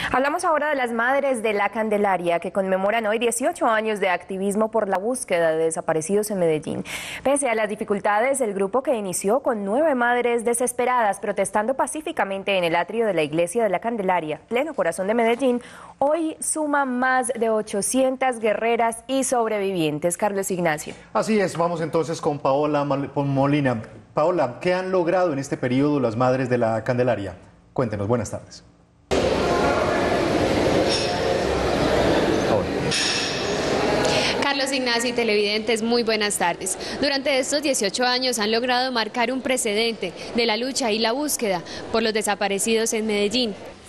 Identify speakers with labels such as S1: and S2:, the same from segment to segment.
S1: Hablamos ahora de las Madres de la Candelaria, que conmemoran hoy 18 años de activismo por la búsqueda de desaparecidos en Medellín. Pese a las dificultades, el grupo, que inició con 9 madres desesperadas protestando pacíficamente en el atrio de la Iglesia de la Candelaria, pleno corazón de Medellín, hoy suma más de 800 guerreras y sobrevivientes. Carlos Ignacio.
S2: Así es, vamos entonces con Paola Molina. Paola, ¿qué han logrado en este periodo las Madres de la Candelaria? Cuéntenos, buenas tardes.
S3: Carlos Ignacio y televidentes, muy buenas tardes. Durante estos 18 años han logrado marcar un precedente de la lucha y la búsqueda por los desaparecidos en Medellín.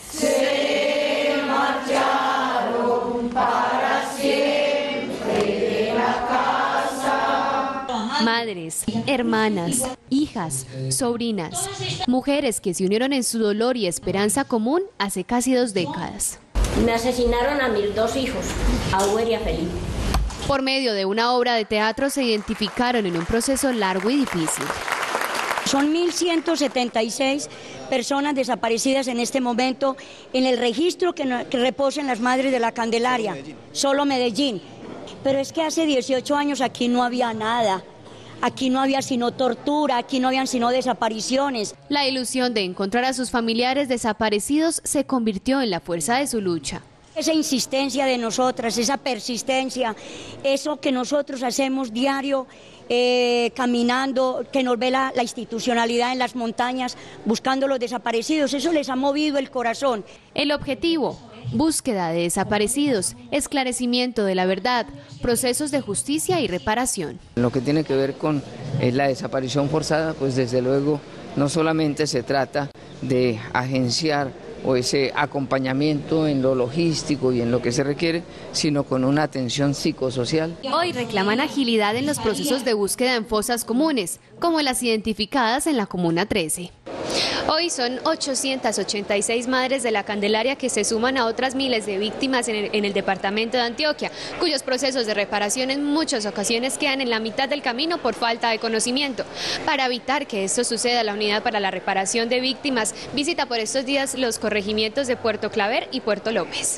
S4: Se marcharon para siempre de la casa.
S3: Madres, hermanas, hijas, sobrinas, mujeres que se unieron en su dolor y esperanza común hace casi 2 décadas.
S5: Me asesinaron a mis 2 hijos, a Hugo y a Felipe.
S3: Por medio de una obra de teatro se identificaron en un proceso largo y difícil.
S6: Son 1.176 personas desaparecidas en este momento en el registro que reposan las Madres de la Candelaria, solo Medellín. Pero es que hace 18 años aquí no había nada. Aquí no había sino tortura, aquí no habían sino desapariciones.
S3: La ilusión de encontrar a sus familiares desaparecidos se convirtió en la fuerza de su lucha.
S6: Esa insistencia de nosotras, esa persistencia, eso que nosotros hacemos diario, caminando, que nos ve la institucionalidad en las montañas, buscando los desaparecidos, eso les ha movido el corazón.
S3: El objetivo: búsqueda de desaparecidos, esclarecimiento de la verdad, procesos de justicia y reparación.
S7: Lo que tiene que ver con la desaparición forzada, pues desde luego no solamente se trata de agenciar o ese acompañamiento en lo logístico y en lo que se requiere, sino con una atención psicosocial.
S3: Hoy reclaman agilidad en los procesos de búsqueda en fosas comunes, como las identificadas en la Comuna 13. Hoy son 886 Madres de la Candelaria que se suman a otras miles de víctimas en el departamento de Antioquia, cuyos procesos de reparación en muchas ocasiones quedan en la mitad del camino por falta de conocimiento. Para evitar que esto suceda, la Unidad para la Reparación de Víctimas visita por estos días los corregimientos de Puerto Claver y Puerto López.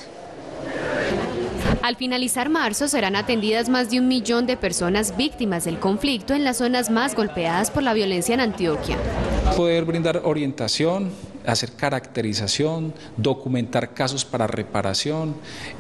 S3: Al finalizar marzo serán atendidas más de 1 millón de personas víctimas del conflicto en las zonas más golpeadas por la violencia en Antioquia.
S8: Poder brindar orientación, hacer caracterización, documentar casos para reparación,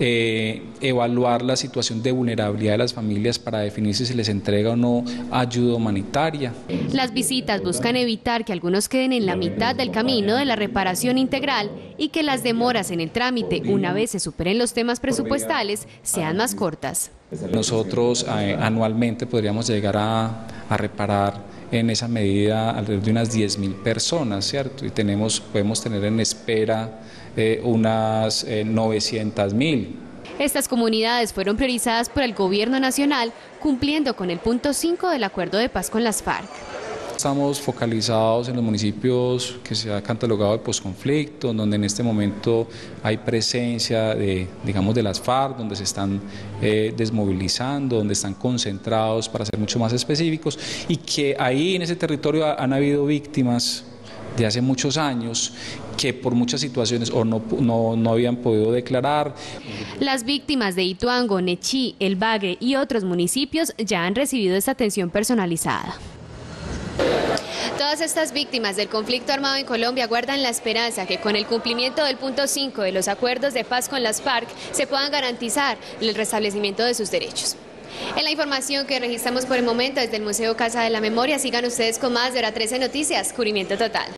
S8: evaluar la situación de vulnerabilidad de las familias para definir si se les entrega o no ayuda humanitaria.
S3: Las visitas buscan evitar que algunos queden en la mitad del camino de la reparación integral y que las demoras en el trámite, una vez se superen los temas presupuestales, sean más cortas.
S8: Nosotros anualmente podríamos llegar a reparar en esa medida alrededor de unas 10.000 personas, ¿cierto? Y podemos tener en espera unas 900.000.
S3: Estas comunidades fueron priorizadas por el Gobierno Nacional, cumpliendo con el punto 5 del Acuerdo de Paz con las FARC.
S8: Estamos focalizados en los municipios que se ha catalogado de posconflicto, donde en este momento hay presencia de las FARC, donde se están desmovilizando, donde están concentrados, para ser mucho más específicos, y que ahí en ese territorio han habido víctimas de hace muchos años que por muchas situaciones o no habían podido declarar.
S3: Las víctimas de Ituango, Nechí, El Bagre y otros municipios ya han recibido esta atención personalizada. Todas estas víctimas del conflicto armado en Colombia guardan la esperanza que con el cumplimiento del punto 5 de los acuerdos de paz con las FARC se puedan garantizar el restablecimiento de sus derechos. En la información que registramos por el momento desde el Museo Casa de la Memoria, sigan ustedes con más de Hora 13 Noticias, cubrimiento total.